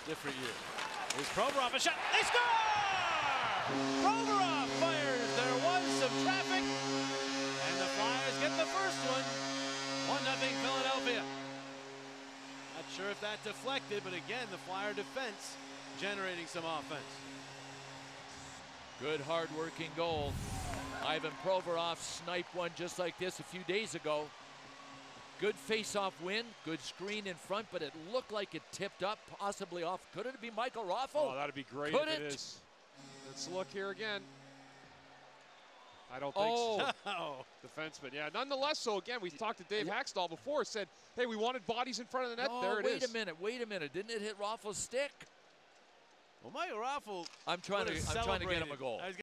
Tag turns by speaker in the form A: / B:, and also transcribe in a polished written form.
A: different year. Here's Provorov, a shot. They score! Provorov fires. There was some traffic, and the Flyers get the first one. 1-0 Philadelphia. Not sure if that deflected, but again, the Flyer defense generating some offense.
B: Good hard-working goal. Ivan Provorov sniped one just like this a few days ago. Good face-off win, good screen in front, but it looked like it tipped up, possibly off. Could it be Michael Raffle?
C: Oh, that'd be great
B: Could
C: if
B: it?
C: it is. Let's look here again. I don't think so. Defenseman, yeah. Nonetheless, so again, we talked to Dave Haxtell before, said, hey, we wanted bodies in front of the net.
B: Oh,
C: there it is.
B: Wait a minute. Didn't it hit Raffle's stick?
A: Well, Michael Raffle.
B: I'm trying to get him a goal.